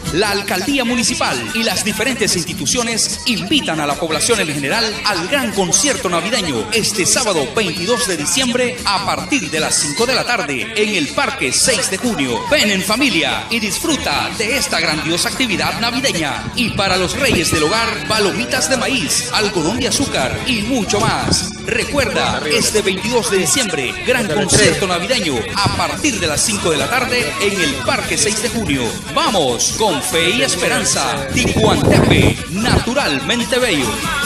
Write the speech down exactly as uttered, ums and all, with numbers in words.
La Alcaldía Municipal y las diferentes instituciones invitan a la población en general al gran concierto navideño este sábado veintidós de diciembre a partir de las cinco de la tarde en el Parque seis de junio. Ven en familia y disfruta de esta grandiosa actividad navideña. Y para los reyes del hogar, palomitas de maíz, algodón de azúcar y mucho más. Recuerda, este veintidós de diciembre, gran concierto navideño a partir de las cinco de la tarde en el Parque seis de junio. Vamos con fe y esperanza. Ticuantepe, naturalmente bello.